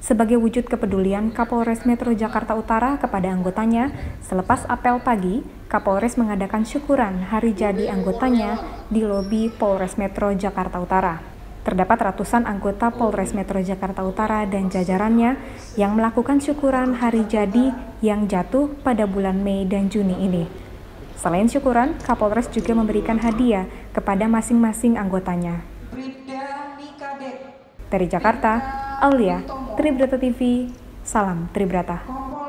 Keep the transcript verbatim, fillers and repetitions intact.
Sebagai wujud kepedulian Kapolres Metro Jakarta Utara kepada anggotanya, selepas apel pagi, Kapolres mengadakan syukuran hari jadi anggotanya di lobi Polres Metro Jakarta Utara. Terdapat ratusan anggota Polres Metro Jakarta Utara dan jajarannya yang melakukan syukuran hari jadi yang jatuh pada bulan Mei dan Juni ini. Selain syukuran, Kapolres juga memberikan hadiah kepada masing-masing anggotanya. Dari Jakarta, Aulia, Tribrata T V, salam Tribrata.